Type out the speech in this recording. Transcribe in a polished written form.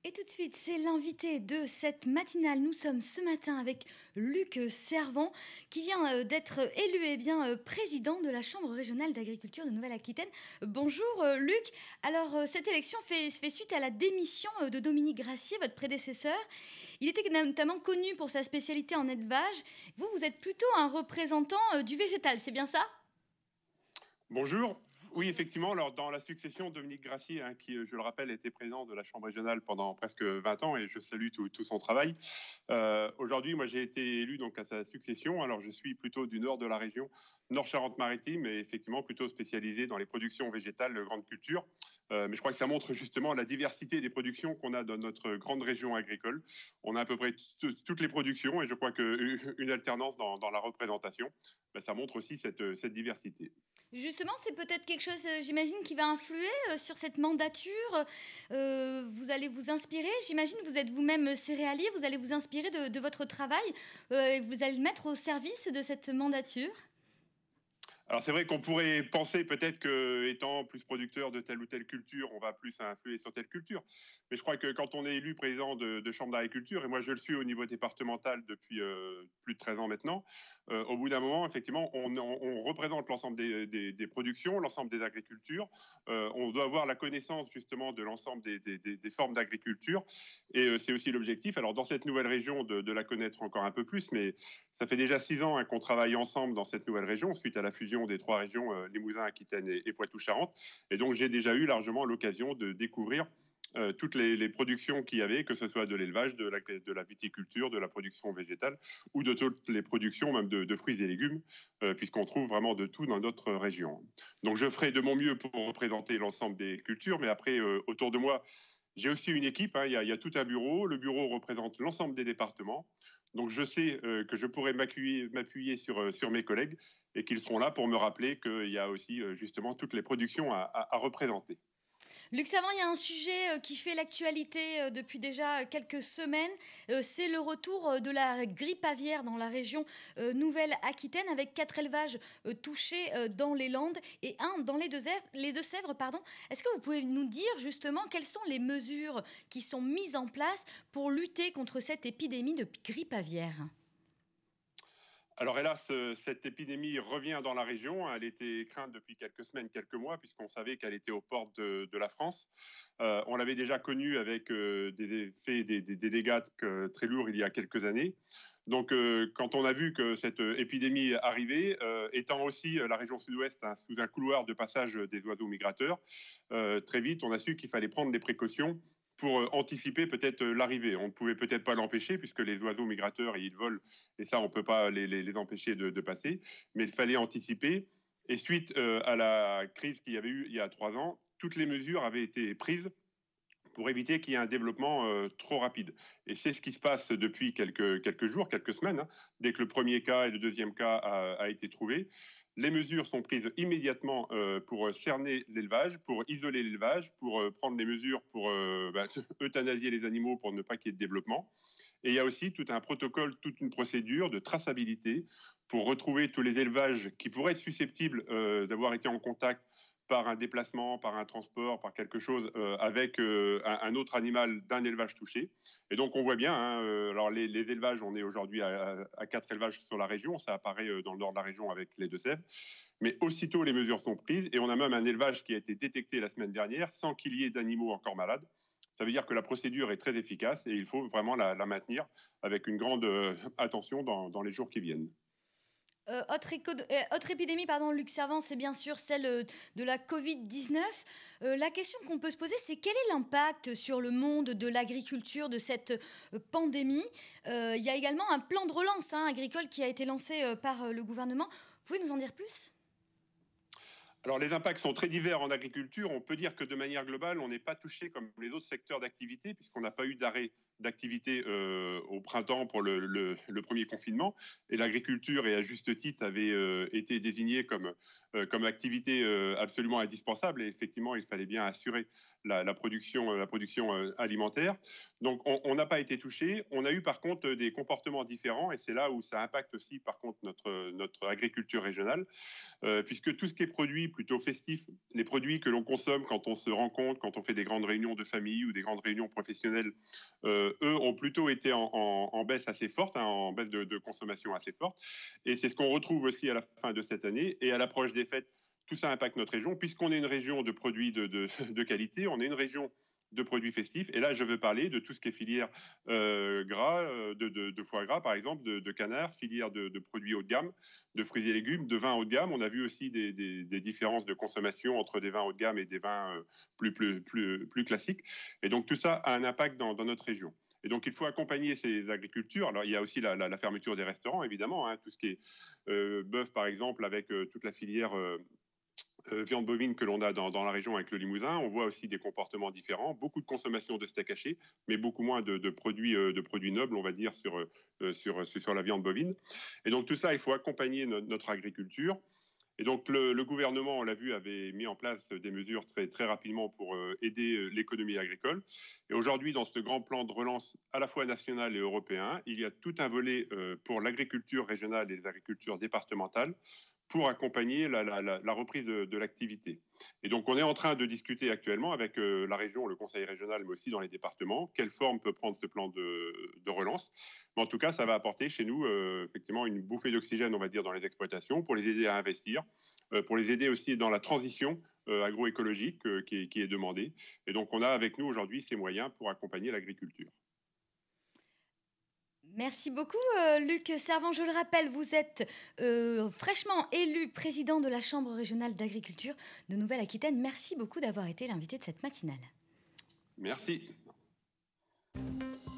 Et tout de suite, c'est l'invité de cette matinale. Nous sommes ce matin avec Luc Servant, qui vient d'être élu président de la Chambre régionale d'agriculture de Nouvelle-Aquitaine. Bonjour Luc. Alors, cette élection fait suite à la démission de Dominique Grassier, votre prédécesseur. Il était notamment connu pour sa spécialité en élevage. Vous êtes plutôt un représentant du végétal, c'est bien ça ? Bonjour. Oui, effectivement, alors dans la succession, Dominique Grassier, qui, je le rappelle, était président de la Chambre régionale pendant presque 20 ans et je salue tout son travail. Aujourd'hui, moi, j'ai été élu donc à sa succession. Alors, je suis plutôt du nord de la région, Nord-Charente-Maritime, et effectivement plutôt spécialisé dans les productions végétales de grande culture. Mais je crois que ça montre justement la diversité des productions qu'on a dans notre grande région agricole. On a à peu près toutes les productions et je crois qu'une alternance dans la représentation, ça montre aussi cette diversité. Justement, c'est peut-être quelque chose, j'imagine, qui va influer sur cette mandature. Vous allez vous inspirer, j'imagine, vous êtes vous-même céréalier, vous allez vous inspirer de votre travail et vous allez le mettre au service de cette mandature. Alors c'est vrai qu'on pourrait penser peut-être qu'étant plus producteur de telle ou telle culture, on va plus influer sur telle culture. Mais je crois que quand on est élu président de chambre d'agriculture, et moi je le suis au niveau départemental depuis plus de 13 ans maintenant, au bout d'un moment, effectivement, on représente l'ensemble des productions, l'ensemble des agricultures. On doit avoir la connaissance justement de l'ensemble des formes d'agriculture. Et c'est aussi l'objectif. Alors dans cette nouvelle région, de la connaître encore un peu plus, mais ça fait déjà 6 ans qu'on travaille ensemble dans cette nouvelle région, suite à la fusion des 3 régions, Limousin, Aquitaine et Poitou-Charentes. Et donc, j'ai déjà eu largement l'occasion de découvrir toutes les productions qu'il y avait, que ce soit de l'élevage, de la viticulture, de la production végétale ou de toutes les productions même de fruits et légumes, puisqu'on trouve vraiment de tout dans notre région. Donc, je ferai de mon mieux pour représenter l'ensemble des cultures, mais après, autour de moi, j'ai aussi une équipe, il y a tout un bureau. Le bureau représente l'ensemble des départements. Donc je sais que je pourrais m'appuyer sur mes collègues et qu'ils seront là pour me rappeler qu'il y a aussi justement toutes les productions à représenter. Luc Servant, il y a un sujet qui fait l'actualité depuis déjà quelques semaines. C'est le retour de la grippe aviaire dans la région Nouvelle-Aquitaine, avec 4 élevages touchés dans les Landes et un dans les Deux-Sèvres. Est-ce que vous pouvez nous dire justement quelles sont les mesures qui sont mises en place pour lutter contre cette épidémie de grippe aviaire ? Alors hélas, cette épidémie revient dans la région. Elle était crainte depuis quelques semaines, quelques mois, puisqu'on savait qu'elle était aux portes de la France. On l'avait déjà connue avec des dégâts très lourds il y a quelques années. Donc, quand on a vu que cette épidémie arrivait, étant aussi la région sud-ouest sous un couloir de passage des oiseaux migrateurs, très vite, on a su qu'il fallait prendre des précautions pour anticiper peut-être l'arrivée. On ne pouvait peut-être pas l'empêcher puisque les oiseaux migrateurs, ils volent et ça, on ne peut pas les empêcher de passer. Mais il fallait anticiper. Et suite à la crise qu'il y avait eu il y a 3 ans, toutes les mesures avaient été prises pour éviter qu'il y ait un développement trop rapide. Et c'est ce qui se passe depuis quelques jours, quelques semaines, dès que le premier cas et le deuxième cas a été trouvé. Les mesures sont prises immédiatement pour cerner l'élevage, pour isoler l'élevage, pour prendre des mesures pour euthanasier les animaux pour ne pas qu'il y ait de développement. Et il y a aussi tout un protocole, toute une procédure de traçabilité pour retrouver tous les élevages qui pourraient être susceptibles d'avoir été en contact par un déplacement, par un transport, par quelque chose avec un autre animal d'un élevage touché. Et donc on voit bien, alors les élevages, on est aujourd'hui à 4 élevages sur la région, ça apparaît dans le nord de la région avec les Deux-Sèvres, mais aussitôt les mesures sont prises et on a même un élevage qui a été détecté la semaine dernière sans qu'il y ait d'animaux encore malades. Ça veut dire que la procédure est très efficace et il faut vraiment la maintenir avec une grande attention dans les jours qui viennent. Autre épidémie, Luc Servant, c'est bien sûr celle de la Covid-19. La question qu'on peut se poser, c'est quel est l'impact sur le monde de l'agriculture de cette pandémie ? Il y a également un plan de relance agricole qui a été lancé par le gouvernement. Vous pouvez nous en dire plus ? Alors les impacts sont très divers en agriculture. On peut dire que de manière globale, on n'est pas touché comme les autres secteurs d'activité puisqu'on n'a pas eu d'arrêt d'activité au printemps pour le premier confinement. Et l'agriculture, et à juste titre, avait été désignée comme activité absolument indispensable. Et effectivement, il fallait bien assurer la production alimentaire. Donc, on n'a pas été touché. On a eu par contre des comportements différents, et c'est là où ça impacte aussi par contre notre agriculture régionale, puisque tout ce qui est produit plutôt festif, les produits que l'on consomme quand on se rencontre, quand on fait des grandes réunions de famille ou des grandes réunions professionnelles, eux ont plutôt été en baisse assez forte, hein, en baisse de consommation assez forte. Et c'est ce qu'on retrouve aussi à la fin de cette année et à l'approche des fêtes. Tout ça impacte notre région, puisqu'on est une région de produits de qualité, on est une région de produits festifs. Et là, je veux parler de tout ce qui est filière gras, de foie gras, par exemple, de canard, filière de produits haut de gamme, de fruits et légumes, de vins haut de gamme. On a vu aussi des différences de consommation entre des vins haut de gamme et des vins plus classiques. Et donc, tout ça a un impact dans notre région. Et donc, il faut accompagner ces agricultures. Alors, il y a aussi la fermeture des restaurants, évidemment, hein, tout ce qui est bœuf, par exemple, avec toute la filière viande bovine que l'on a dans la région avec le Limousin. On voit aussi des comportements différents, beaucoup de consommation de steak haché, mais beaucoup moins de produits nobles, on va dire, sur la viande bovine. Et donc, tout ça, il faut accompagner notre agriculture. Et donc le gouvernement, on l'a vu, avait mis en place des mesures très rapidement pour aider l'économie agricole. Et aujourd'hui, dans ce grand plan de relance à la fois national et européen, il y a tout un volet pour l'agriculture régionale et les agricultures départementales pour accompagner la reprise de l'activité. Et donc, on est en train de discuter actuellement avec la région, le conseil régional, mais aussi dans les départements, quelle forme peut prendre ce plan de relance. Mais en tout cas, ça va apporter chez nous, effectivement, une bouffée d'oxygène, on va dire, dans les exploitations, pour les aider à investir, pour les aider aussi dans la transition agroécologique qui est demandée. Et donc, on a avec nous aujourd'hui ces moyens pour accompagner l'agriculture. Merci beaucoup, Luc Servant. Je le rappelle, vous êtes fraîchement élu président de la Chambre régionale d'agriculture de Nouvelle-Aquitaine. Merci beaucoup d'avoir été l'invité de cette matinale. Merci.